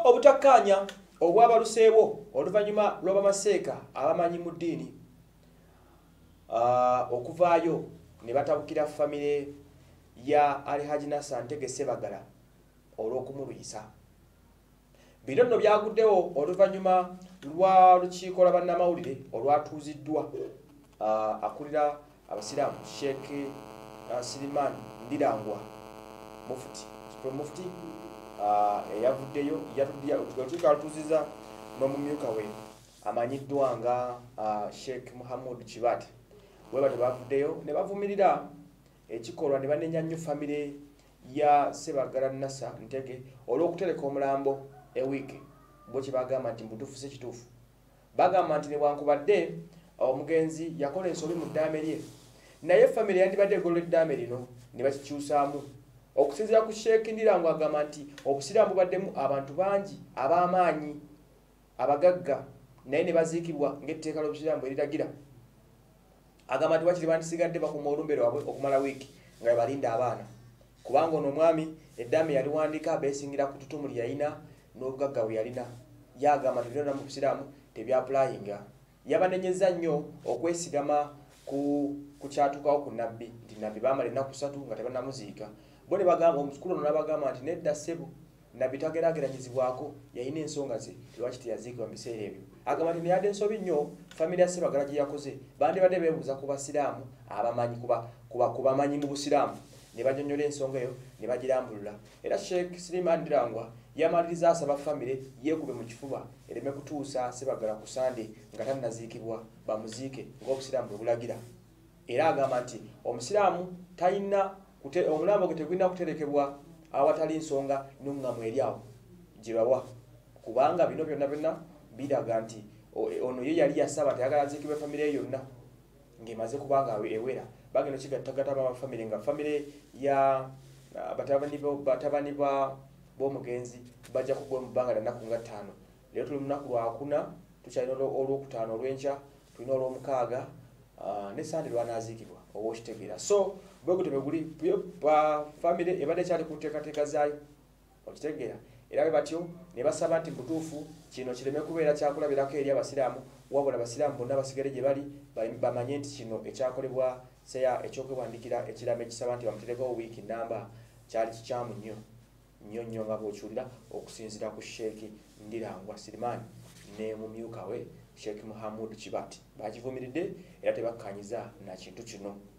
obutakkaanya obwabaluseewo oluvannyuma lw'abamaseeka abamanyi mu ddiini okuvaayo ne batabukira famire ya Alhaji Nasser Ntege Sebagala olw'okumulwisa. Bino nno byaguddewo oluvannyuma lwa lukiiko lwa bannamawulire olwatuuziddwa akulira abasiraamu Sheikh Siliman Ndirangwa Mufti eyavuddeyo olukiiko alutuuziza n'omumyuka we amanyiddwa nga Sheikh Muhammad Kibati bwe batyo bavuddeyo ne bavumirira ekikolwa ne banenya nnyo famire ya Sebagala Nasser Ntege olw'okutereka omulambo ewiiki bwe kibagamba nti mbutuufu si kituufu. Bagamba nti newankubadde omugenzi yakola ensobi mu ddaame lye naye famire yandibadde egolola eddaame lino ne bakikyusaamu. Okusinziira ku Sheikh Ndirangwa agamba nti obusiraamu bubaddemu abantu bangi ab'amaanyi abagagga naye ne baziikibwa ng'etteeka ly'obusiraamu bwe liragira. Agamba nti wakiri bandisigadde bakuma olumbe lwabwe okumala wiiki nga balinda abaana kubanga ono omwami eddaame yaliwandiika beesingira ku ttutumu lye yalina n'obugagga bwe yalina. Yagamba nti byonna mu busiraamu tebyapulayinga. Yabanenyeza nnyo okwesigama ku kyatuukawo ku nabbi nti nabbi baamala ennaku 3 nga tebannamuziika. Bo ne bagamba omukulu ono n'abagamba nti nedda ssebo nabbi tageraageranyizibwako yalina ensonga ze lwaki teyaziikibwa mu biseera ebyo. Agamba nti neyadde ensobi nnyo famire ya Sebagala gye yakoze bandibadde beebuuza ku basiraamu abamanyi kubamanyi mu busiraamu ne banyonnyola ensonga eyo ne bagirambulula. Era Sheikh Siliman Ndirangwa yamaliriza asaba famire yeekube mu kifuba ereme kutuusa Sebagala ku Sande nga tannaziikibwa bamuziike ng'obusiraamu bwe bulagira. Era agamba nti omusiraamu talina omulambo gwe tegulina kuterekebwa awatali nsonga n'omuŋŋamu eri awo gye bawa kubanga bino byonna biraga nti ono ye yali yasaba tayagala aziikibwe famire ye yonna ng'emaze kubanga ewera. Bagenda kigattagatta famire nga famire ya batabani b'omugenzi bajja kugwa mu bbanga lya nnaku nga 5. Leero tuli mu lunaku lwa 4 tukyalina olwokutaano olw'enkya tulina olw'omukaaga ne Sande lwanaaziikibwa oba okitegeera. So bwe gutyo bwe guli famire ebadde ekyali ku nteekateeka zaayo okitegeera. Era bwe batyo ne basaba nti butuufu kino kireme kubeera kyakulabirako eri abasiraamu wabula abasiraamu bonna basigale gye bali bamanye nti kino ekyakolebwa seya ekyokwewandiikira ekiraamo ekisaba nti bamuterekewo wiiki nnamba kyali kikyamu nnyo nga bw'okiwulira okusinziira ku Sheikh Ndirangwa Siliman ne mumyuka we Sheikh Muhammad Kibati bakivumiridde era tebakkaanyiza na kintu kino.